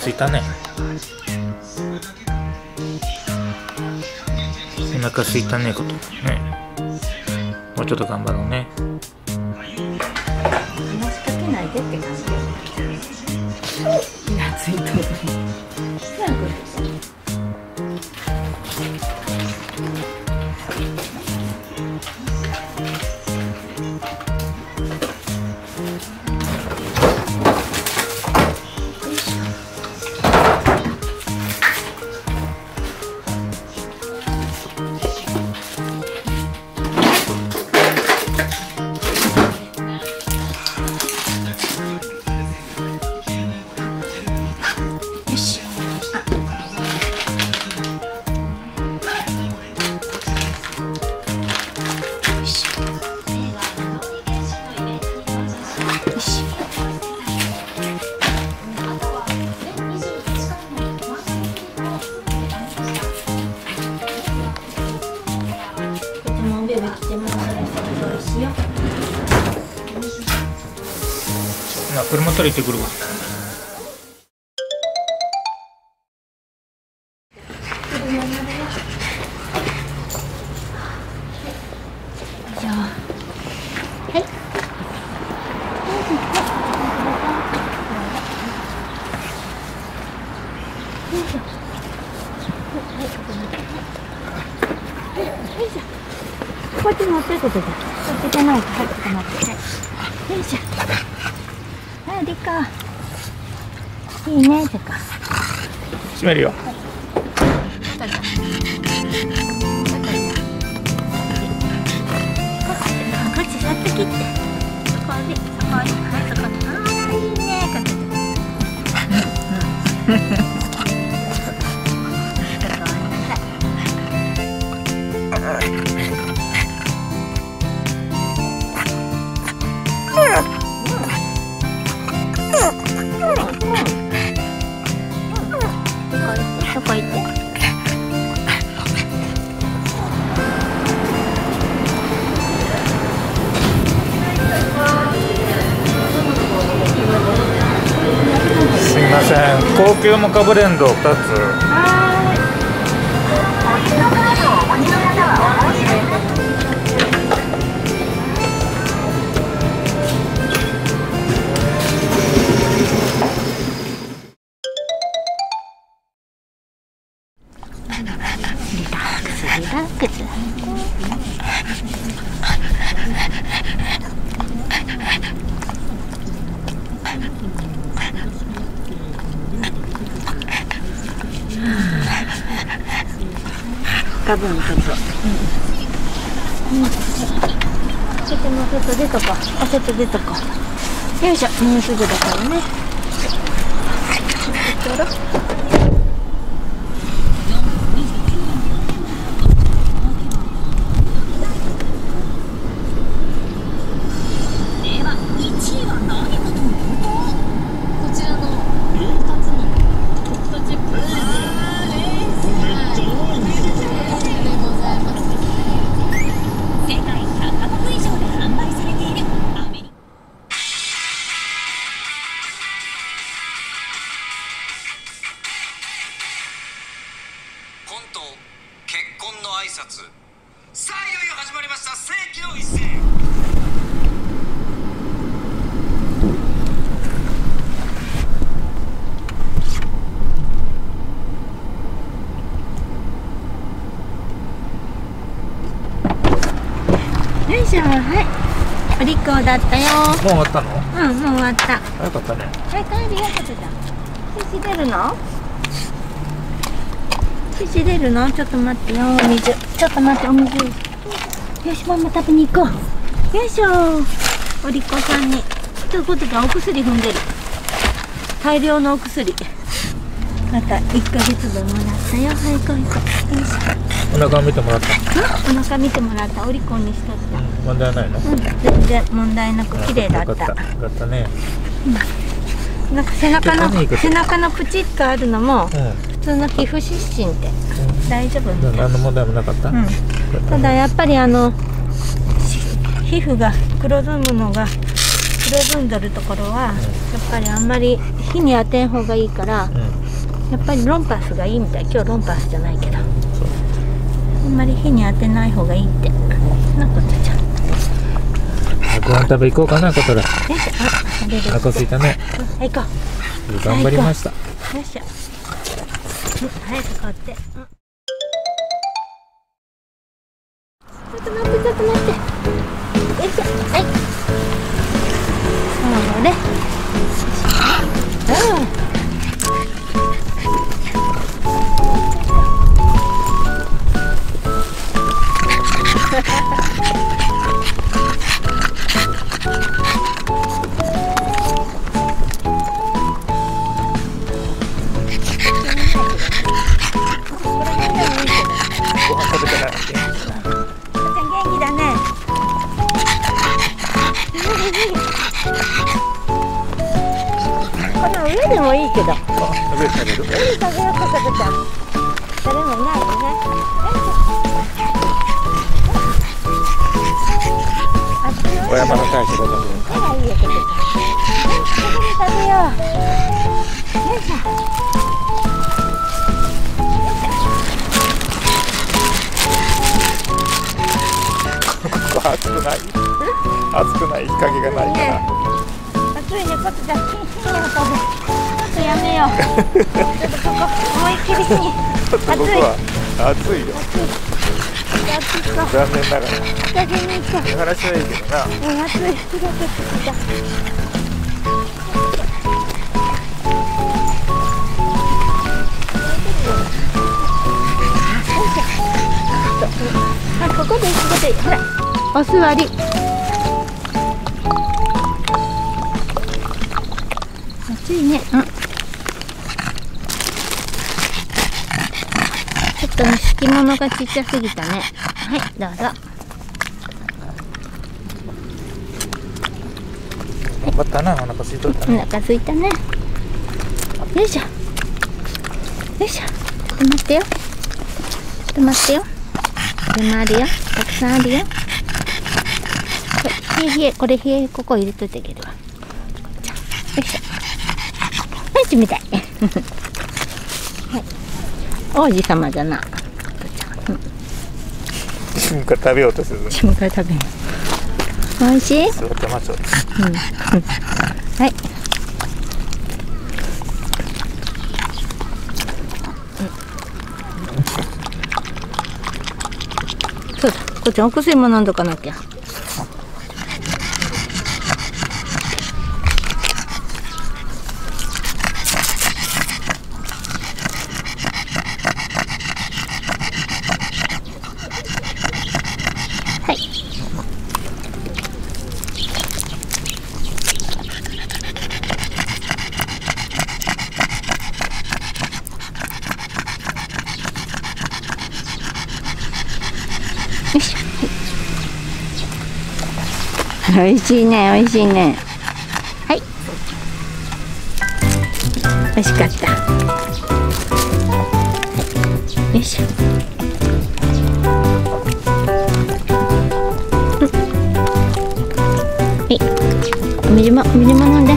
空いたね。お腹空いたねことね。もうちょっと頑張ろうね。 話しかけないでって感じ。気がついとる。 車取り行ってくるわ。 こっち持ってことで、こっちじゃないと、はい、ちょっと待って、はい、よいしょ。はい、リカ。いいね、リカ。 閉めるよ。 こっちやって切って。そこで、そこに、はい、そこに。あら、いいね、こっち。そこ行って。 すみません、高級モカブレンド2つ。 リラックス。ガブンガブン。ちょっともうちょっと出とこう。ちょっと出とこう。よいしょ、もうすぐだからね。 結婚の挨拶。さあいよいよ始まりました、世紀の一戦。 よいしょ、はい、お利口だったよ。 もう終わったの？ うん、もう終わった。 早かったね。 はい、帰りよかったじゃん。シ出るの？シ出るの？ちょっと待ってよ、お水。ちょっと待って、お水。よし、ママ食べに行こう。よいしょ。お利口さんに。ということで、お薬踏んでる。大量のお薬。また1ヶ月分もらったよ。はい、行こう行こう。よいしょ。 お腹見てもらった。 お腹見てもらった。お利口にしとった。 問題ないの？ 全然問題なく綺麗だった。よかったね。 なんか背中のプチッとあるのも普通の皮膚湿疹って大丈夫みたいな。 何の問題もなかった。 ただやっぱり皮膚が黒ずむのが黒ずんどるところはやっぱりあんまり日に当てん方がいいから、 うん、 やっぱりロンパースがいいみたい。今日ロンパースじゃないけど、 そうあんまり日に当てない方がいいってなことじゃん。 ご飯食べ行こうかな、ことら。 よいしょ。あれでお腹すいたね。 はい、行こう。 頑張りました。 よいしょ。早く買って。ちょっと待って、ちょっと待って。よいしょ。はい。そうね。 ご飯食べたら元気だな。 元気だね。この上でもいいけど。 あ、食べる。 食べようか、食べた。誰もないよね。 小山の大将が食べる。 あら、いいよ、ここで食べよう。よいしょ。 暑くない。暑くない。日陰がないから。 暑いね、こっちじゃ。ちょっとやめよう。ちょっとここ思いっきりに。 ちょっとここは暑いよ。 暑いか。 残念ながら。 日陰に行こう。 見晴らしはいいけどな。 暑い。日が出てきた。あ、ここで、ほら、お座り。暑いね。ちょっとね、敷物がちっちゃすぎたね。はい、どうぞ。 頑張ったな、お腹空いとったおね。 腹空いたね。よいしょ。よいしょ。ちょっと待ってよ。ちょっと待ってよ。これもあるよ。たくさんあるよ。冷え、これ冷え、ここ入れといてあげるわ。よいしょ。はい、冷たい。はい。王子様だな。 自分から食べようとする。 自分から食べる。おいしい。 座ってましょう。 はい。そうだ、こっちお薬も飲んどかなきゃ。はい。よいしょ。美味しいね、美味しいね。はい。美味しかった。はい、よいしょ。はい。お水も飲んで。